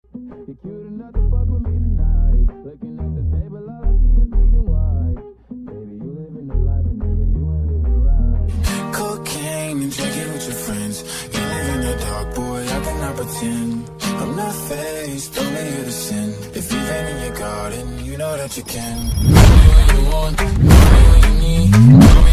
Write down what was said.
You're cute enough to fuck with me tonight. Looking at the table, all I see is sweet and white. Baby, you living the life, and nigga, you ain't living right. Cocaine and drinking with your friends. You live in the dark, boy, I cannot pretend. I'm not faced, only here to sin. If you've been in your garden, you know that you can. Tell me what you want, tell me what you need.